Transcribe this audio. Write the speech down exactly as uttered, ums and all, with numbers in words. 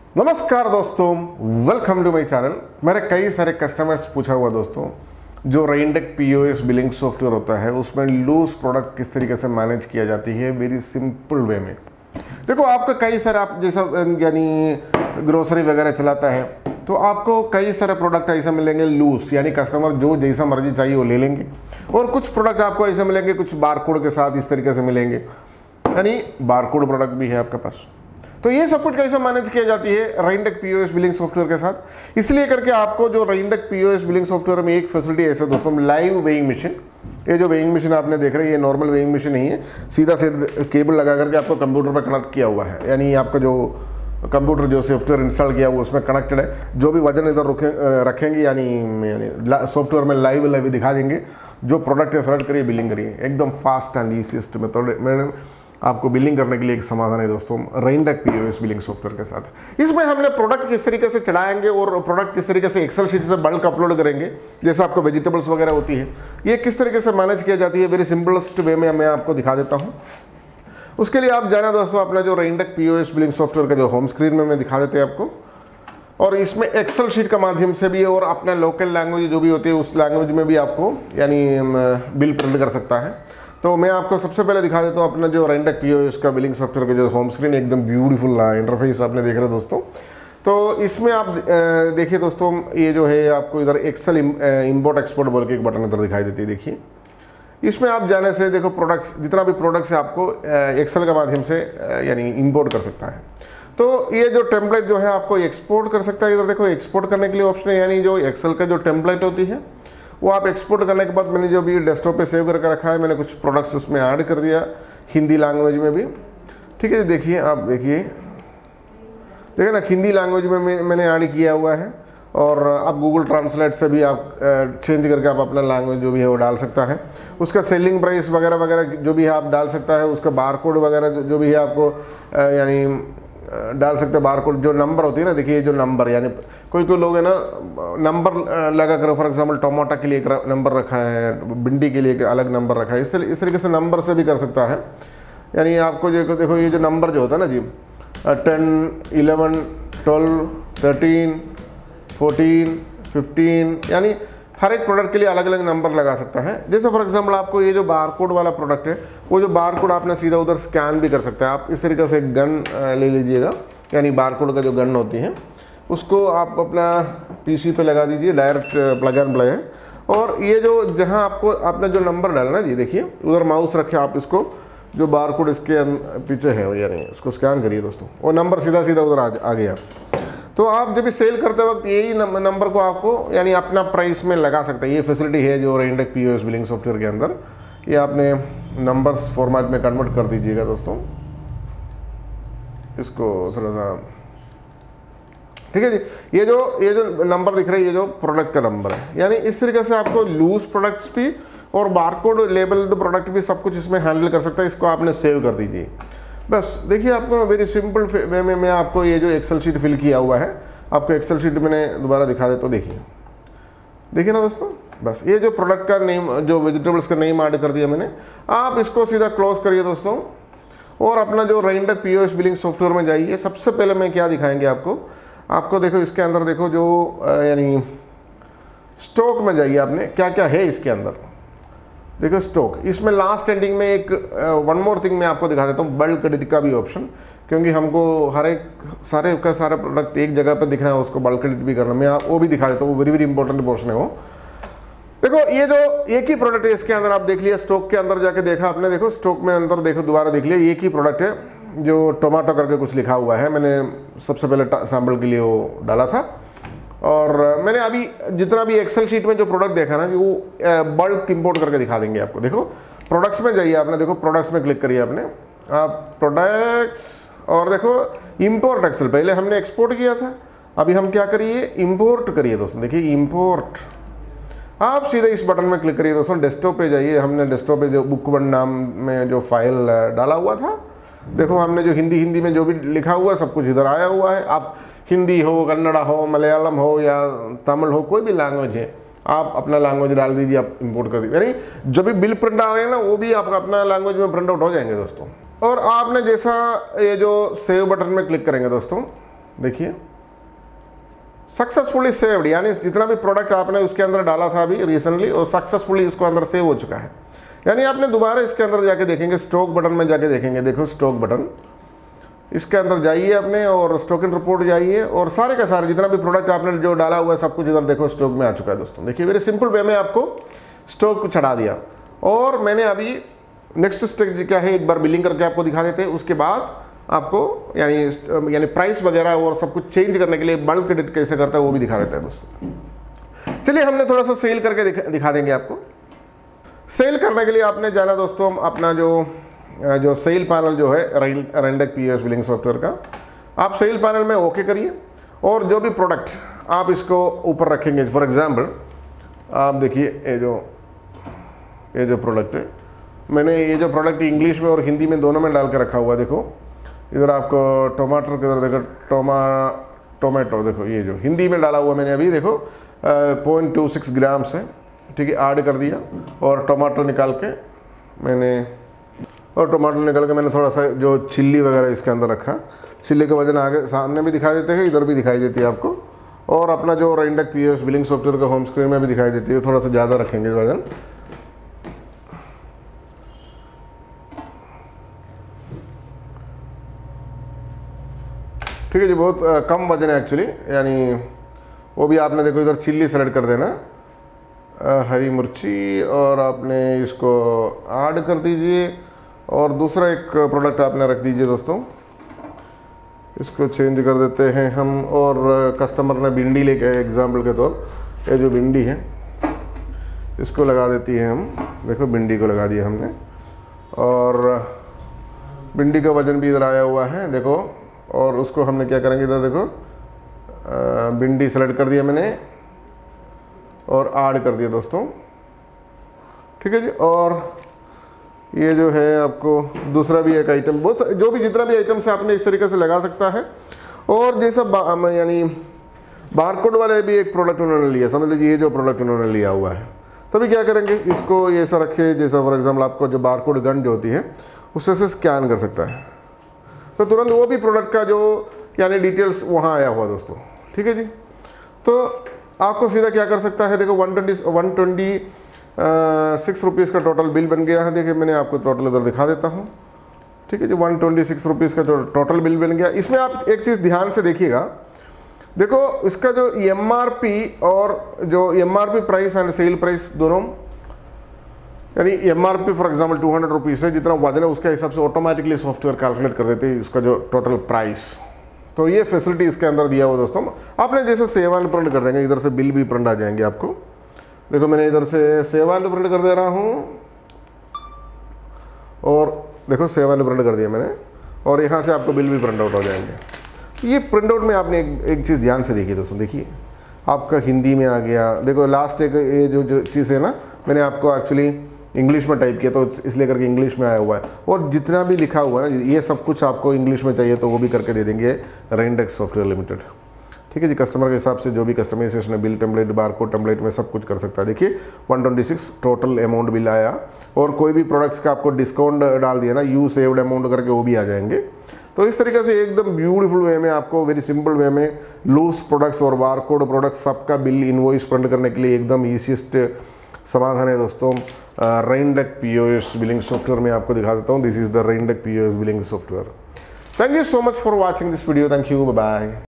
नमस्कार दोस्तों, welcome to my channel. मेरे कई सारे कस्टमर्स पूछा हुआ दोस्तों, जो रेनडेक पीओएस बिलिंग सॉफ्टवेयर होता है उसमें लूज प्रोडक्ट किस तरीके से मैनेज किया जाती है वेरी सिंपल वे में। देखो, आपका कई सारे आप जैसा यानी ग्रोसरी वगैरह चलाता है तो आपको कई सारे प्रोडक्ट ऐसे मिलेंगे लूज, यानी कस्टमर जो जैसा मर्जी चाहिए वो ले लेंगे, और कुछ प्रोडक्ट आपको ऐसे मिलेंगे कुछ बारकोड के साथ इस तरीके से मिलेंगे, यानी बारकोड प्रोडक्ट भी है आपके पास। तो ये सब कुछ कैसे मैनेज किया जाती है रेनडेक पीओएस बिलिंग सॉफ्टवेयर के साथ, इसलिए करके आपको जो रेनडेक पीओएस बिलिंग सॉफ्टवेयर में एक फैसिलिटी ऐसे दोस्तों, लाइव वेइंग मशीन। ये जो वेइंग मशीन आपने देख रहे हैं ये नॉर्मल वेइंग मशीन नहीं है, सीधा सीधा केबल लगा करके आपको कंप्यूटर पर कनेक्ट किया हुआ है, यानी आपका जो कंप्यूटर जो सॉफ्टवेयर इंस्टॉल किया हुआ उसमें कनेक्टेड है। जो भी वजन इधर रखेंगे यानी यानी सॉफ्टवेयर में लाइव लाइव दिखा देंगे, जो प्रोडक्ट है सेलेक्ट करिए, बिलिंग करिए, एकदम फास्ट एंड ईजीएस्ट मेथड मैंने आपको बिलिंग करने के लिए एक समाधान है दोस्तों रेनडेक पीओएस बिलिंग सॉफ्टवेयर के साथ। इसमें हमने प्रोडक्ट किस तरीके से चढ़ाएंगे और प्रोडक्ट किस तरीके से एक्सेल शीट से बल्क अपलोड करेंगे, जैसे आपको वेजिटेबल्स वगैरह होती है, ये किस तरीके से मैनेज किया जाती है वेरी सिंपलेस्ट वे में मैं आपको दिखा देता हूँ। उसके लिए आप जाना दोस्तों अपना जो रेनडेक पीओएस बिलिंग सॉफ्टवेयर का जो होम स्क्रीन में मैं दिखा देते हैं आपको, और इसमें एक्सेल शीट का माध्यम से भी और अपना लोकल लैंग्वेज जो भी होती है उस लैंग्वेज में भी आपको यानी बिल प्रिंट कर सकता है। तो मैं आपको सबसे पहले दिखा देता हूँ अपना जो रेनडेक पीओएस का बिलिंग सॉफ्टवेयर का जो होम स्क्रीन, एकदम ब्यूटीफुल इंटरफेस आपने देख रहे हो दोस्तों। तो इसमें आप देखिए दोस्तों, ये जो है आपको इधर एक्सेल इंपोर्ट एक्सपोर्ट बोल के एक बटन इधर दिखाई देती है। देखिए, इसमें आप जाने से देखो प्रोडक्ट्स, जितना भी प्रोडक्ट्स है आपको एक्सेल के माध्यम से यानी इंपोर्ट कर सकता है। तो ये जो टेम्पलेट जो है आपको एक्सपोर्ट कर सकता है। इधर देखो एक्सपोर्ट करने के लिए ऑप्शन है, यानी जो एक्सेल का जो टेम्पलेट होती है वो आप एक्सपोर्ट करने के बाद मैंने जो भी डेस्कटॉप पे सेव करके रखा है, मैंने कुछ प्रोडक्ट्स उसमें ऐड कर दिया हिंदी लैंग्वेज में भी। ठीक है, देखिए आप देखिए देखिए ना, हिंदी लैंग्वेज में मैं, मैंने ऐड किया हुआ है, और आप गूगल ट्रांसलेट से भी आप चेंज करके आप अपना लैंग्वेज जो भी है वो डाल सकता है। उसका सेलिंग प्राइस वगैरह वगैरह जो भी है आप डाल सकता है, उसका बारकोड वगैरह जो भी है आपको यानी डाल सकते हैं। बारकोड जो नंबर होती है ना, देखिए जो नंबर, यानी कोई कोई लोग है ना नंबर लगा करो, फॉर एग्जांपल टमाटर के लिए एक नंबर रखा है, भिंडी के लिए एक अलग नंबर रखा है, इस तरीके इस तरीके से नंबर से भी कर सकता है। यानी आपको जो देखो ये जो नंबर जो होता है ना जी, ten eleven twelve thirteen fourteen fifteen, यानी हर एक प्रोडक्ट के लिए अलग अलग नंबर लगा सकता है। जैसे फॉर एग्जांपल आपको ये जो बारकोड वाला प्रोडक्ट है, वो जो बारकोड आपने सीधा उधर स्कैन भी कर सकते हैं। आप इस तरीके से गन ले लीजिएगा, यानी बारकोड का जो गन होती है उसको आप अपना पीसी पे लगा दीजिए, डायरेक्ट प्लग एंड प्ले है। और ये जो जहाँ आपको आपने जो नंबर डालना जी, देखिए उधर माउस रखे आप, इसको जो बारकोड इसके पीछे है यानी इसको स्कैन करिए दोस्तों, वो नंबर सीधा सीधा उधर आ, आ गया। तो आप जब भी सेल करते वक्त यही नंबर को आपको यानी अपना प्राइस में लगा सकते हैं। ये फैसिलिटी है जो रेनडेक पीओएस बिलिंग सॉफ्टवेयर के अंदर, ये आपने नंबर्स फॉर्मेट में कन्वर्ट कर दीजिएगा दोस्तों, इसको थोड़ा सा। ठीक है जी, ये जो ये जो नंबर दिख रहा है ये जो प्रोडक्ट का नंबर है, यानी इस तरीके से आपको लूज प्रोडक्ट्स भी और बारकोड लेबल्ड प्रोडक्ट भी सब कुछ इसमें हैंडल कर सकता है। इसको आपने सेव कर दीजिए बस। देखिए आपको वेरी सिंपल वे में मैं आपको ये जो एक्सेल शीट फिल किया हुआ है, आपको एक्सेल शीट मैंने दोबारा दिखा देता हूँ। देखिए देखिए ना दोस्तों, बस ये जो प्रोडक्ट का नेम, जो वेजिटेबल्स का नेम ऐड कर दिया मैंने। आप इसको सीधा क्लोज करिए दोस्तों, और अपना जो रेनडेक पीओएस बिलिंग सॉफ्टवेयर में जाइए। सबसे पहले मैं क्या दिखाएंगे आपको आपको देखो इसके अंदर देखो जो यानी स्टॉक में जाइए, आपने क्या क्या है इसके अंदर देखो स्टॉक। इसमें लास्ट एंडिंग में एक वन मोर थिंग मैं आपको दिखा देता हूँ, बल्क क्रेडिट का भी ऑप्शन, क्योंकि हमको हर एक सारे का सारे प्रोडक्ट एक जगह पर दिखना है, उसको बल्क क्रेडिट भी करना, मैं आप वो भी दिखा देता हूँ। वेरी वेरी इंपॉर्टेंट पोर्शन है वो। देखो ये जो एक ही प्रोडक्ट है इसके अंदर, आप देख लिया स्टॉक के अंदर जाके देखा आपने, देखो स्टॉक में अंदर देखो दोबारा देख लिया, एक ही प्रोडक्ट है जो टोमेटो करके कुछ लिखा हुआ है। मैंने सबसे पहले सैम्पल के लिए वो डाला था, और मैंने अभी जितना भी एक्सेल शीट में जो प्रोडक्ट देखा ना, वो बल्क इंपोर्ट करके दिखा देंगे आपको। देखो प्रोडक्ट्स में जाइए आपने, देखो प्रोडक्ट्स में क्लिक करिए आपने, आप प्रोडक्ट्स, और देखो इंपोर्ट एक्सेल, पहले हमने एक्सपोर्ट किया था, अभी हम क्या करिए इंपोर्ट करिए दोस्तों। देखिए इंपोर्ट, आप सीधे इस बटन में क्लिक करिए दोस्तों, डेस्कटॉप पे जाइए। हमने डेस्कटॉप पे जो बुक वन नाम में जो फाइल डाला हुआ था, देखो हमने जो हिंदी हिंदी में जो भी लिखा हुआ है सब कुछ इधर आया हुआ है। आप हिंदी हो, कन्नड़ा हो, मलयालम हो या तमिल हो, कोई भी लैंग्वेज है, आप अपना लैंग्वेज डाल दीजिए, आप इंपोर्ट कर दीजिए। यानी जो भी बिल प्रिंट आ रहे हैं ना, वो भी आपका अपना लैंग्वेज में प्रिंट आउट हो जाएंगे दोस्तों। और आपने जैसा ये जो सेव बटन में क्लिक करेंगे दोस्तों, देखिए सक्सेसफुली सेव्ड, यानी जितना भी प्रोडक्ट आपने उसके अंदर डाला था अभी रिसेंटली और सक्सेसफुली इसको अंदर सेव हो चुका है। यानी आपने दोबारा इसके अंदर जाके देखेंगे, स्टॉक बटन में जाके देखेंगे, देखो स्टॉक बटन, इसके अंदर जाइए अपने और स्टॉक इन रिपोर्ट जाइए और सारे का सारे जितना भी प्रोडक्ट आपने जो डाला हुआ है सब कुछ इधर देखो स्टॉक में आ चुका है दोस्तों। देखिए वेरी सिंपल वे में आपको स्टॉक को चढ़ा दिया। और मैंने अभी नेक्स्ट स्टेज क्या है एक बार बिलिंग करके आपको दिखा देते हैं, उसके बाद आपको यानी यानी प्राइस वगैरह और सब कुछ चेंज करने के लिए बल्क क्रेडिट कैसे करता है वो भी दिखा देता है दोस्तों। चलिए हमने थोड़ा सा सेल करके दिखा, दिखा देंगे आपको। सेल करने के लिए आपने जाना दोस्तों अपना जो जो सेल पैनल जो है रेंडेक पीओएस बिलिंग सॉफ्टवेयर का, आप सेल पैनल में ओके करिए और जो भी प्रोडक्ट आप इसको ऊपर रखेंगे, फॉर एग्जांपल आप देखिए ये जो ये जो प्रोडक्ट है, मैंने ये जो प्रोडक्ट इंग्लिश में और हिंदी में दोनों में डाल के रखा हुआ है। देखो इधर आपको टमाटर के इधर देखो टोमा टोमेटो, देखो ये जो हिंदी में डाला हुआ मैंने अभी देखो पॉइंट टू सिक्स ग्राम से, ठीक है, ऐड कर दिया और टमाटो निकाल के मैंने और टमाटर निकाल के मैंने थोड़ा सा जो चिल्ली वगैरह इसके अंदर रखा। चिल्ली का वजन आगे सामने भी दिखाई देते हैं, इधर भी दिखाई देती है आपको, और अपना जो रेंडेक पीओएस बिलिंग सॉफ्टवेयर का होम स्क्रीन में भी दिखाई देती है। थोड़ा सा ज़्यादा रखेंगे वजन, ठीक है जी, बहुत आ, कम वजन है एक्चुअली, यानी वो भी आपने देखो इधर चिल्ली सेलेक्ट कर देना, आ, हरी मिर्ची, और आपने इसको ऐड कर दीजिए और दूसरा एक प्रोडक्ट आपने रख दीजिए दोस्तों, इसको चेंज कर देते हैं हम। और कस्टमर ने भिंडी लेके एग्जाम्पल के तौर, ये जो भिंडी है इसको लगा देती है हम, देखो भिंडी को लगा दिया हमने और भिंडी का वजन भी इधर आया हुआ है देखो। और उसको हमने क्या करेंगे, इधर देखो भिंडी सेलेक्ट कर दिया मैंने और ऐड कर दिया दोस्तों, ठीक है जी। और ये जो है आपको दूसरा भी एक आइटम, बहुत जो भी जितना भी आइटम से आपने इस तरीके से लगा सकता है। और जैसा यानी बारकोड वाले भी एक प्रोडक्ट उन्होंने लिया, समझ लीजिए ये जो प्रोडक्ट उन्होंने लिया हुआ है, तभी क्या करेंगे इसको ये ऐसा रखे, जैसा फॉर एग्जांपल आपको जो बारकोड गन जो होती है उससे से स्कैन कर सकता है, तो तुरंत वो भी प्रोडक्ट का जो यानी डिटेल्स वहाँ आया हुआ दोस्तों, ठीक है जी। तो आपको सीधा क्या कर सकता है, देखो one twenty one twenty six rupees का टोटल बिल बन गया है। देखिए मैंने आपको टोटल इधर दिखा देता हूँ, ठीक है जी, वन ट्वेंटी सिक्स रुपीज़ का जो टोटल बिल बन गया। इसमें आप एक चीज़ ध्यान से देखिएगा, देखो इसका जो एम आर पी और जो M R P price and sale price दोनों, यानी M R P for example two hundred rupees है, जितना वजन है उसके हिसाब से ऑटोमेटिकली सॉफ्टवेयर कैलकुलेट कर देते हैं इसका जो टोटल प्राइस। तो ये फैसिलिटी इसके अंदर दिया हुआ दोस्तों। आपने जैसे सेवान प्रिंट कर देंगे, इधर से बिल भी प्रिंट आ जाएंगे आपको। देखो मैंने इधर से सेवान प्रिंट कर दे रहा हूँ और देखो सेवान प्रिंट कर दिया मैंने, और यहाँ से आपको बिल भी प्रिंट आउट हो जाएंगे। ये प्रिंट आउट में आपने एक, एक चीज़ ध्यान से देखी दोस्तों, देखिए आपका हिंदी में आ गया। देखो लास्ट एक ये जो जो चीज़ है ना, मैंने आपको एक्चुअली इंग्लिश में टाइप किया तो इसलिए करके इंग्लिश में आया हुआ है, और जितना भी लिखा हुआ है ना ये सब कुछ आपको इंग्लिश में चाहिए तो वो भी करके दे देंगे रेंडेक सॉफ्टवेयर लिमिटेड, ठीक है जी। कस्टमर के हिसाब से जो भी कस्टमाइजेशन है, बिल टेम्पलेट, बारकोड टेम्पलेट में सब कुछ कर सकता है। देखिए one twenty six total amount bill आया, और कोई भी प्रोडक्ट्स का आपको डिस्काउंट डाल दिया ना, यू सेव्ड अमाउंट करके वो भी आ जाएंगे। तो इस तरीके से एकदम ब्यूटीफुल वे में आपको वेरी सिंपल वे में लूज प्रोडक्ट्स और बारकोड प्रोडक्ट्स सबका बिल इनवॉइस प्रिंट करने के लिए एकदम ईजीएस्ट समाधान है दोस्तों। रेंडेक पीओएस बिलिंग सॉफ्टवेयर में आपको दिखा देता हूँ। This is the Rendek POS billing software. Thank you so much for watching this video. Thank you, bye bye.